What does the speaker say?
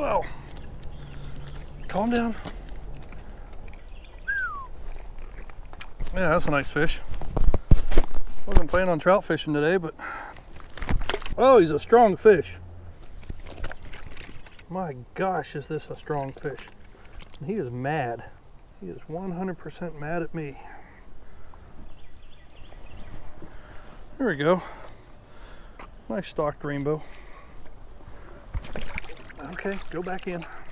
Whoa. Calm down. Yeah, that's a nice fish. Wasn't planning on trout fishing today, but oh, he's a strong fish. My gosh, is this a strong fish. And he is mad. He is 100% mad at me. There we go. Nice stocked rainbow. Okay, go back in.